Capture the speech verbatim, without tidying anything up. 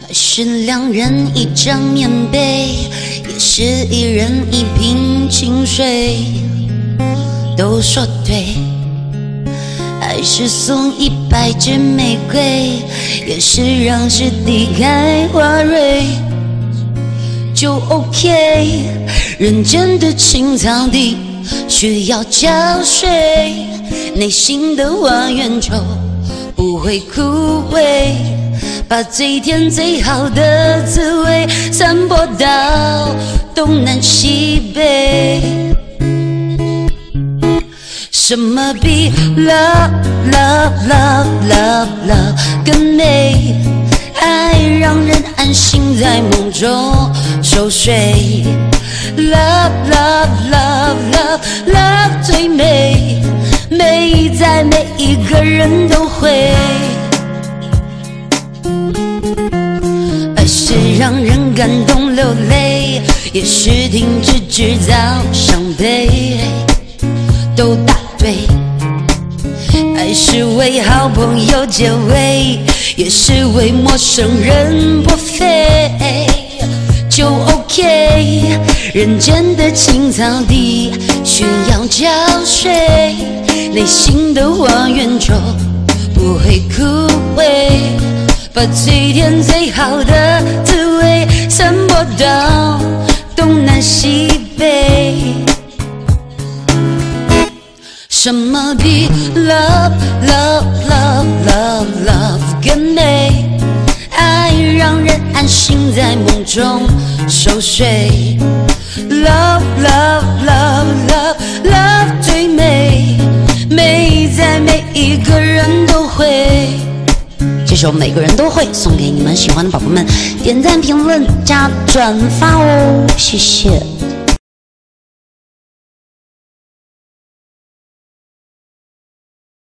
是两人一张棉被，也是一人一瓶清水，都说对。还是送一百支玫瑰，也是让师弟开花蕊，就 OK。人间的青草地需要浇水，内心的花园中不会枯萎，把最甜最好的滋味散播到东南西北。什么比 love love love love love 更美？爱让人安心在梦中熟睡。Love love love love love 最美，美在每一个人都会。爱是让人感动流泪，也是停止制造伤悲，都答对。爱是为好朋友结尾，也是为陌生人破费，就 OK。 人间的青草地需要浇水，内心的花园中不会枯萎，把最甜最好的滋味散播到东南西北。什么比 love love love love love 更美？爱让人安心在梦中熟睡。Love love love love love 最美，美在每一个人都会。这首每个人都会送给你们喜欢的宝宝们，点赞、评论、加转发哦，谢谢。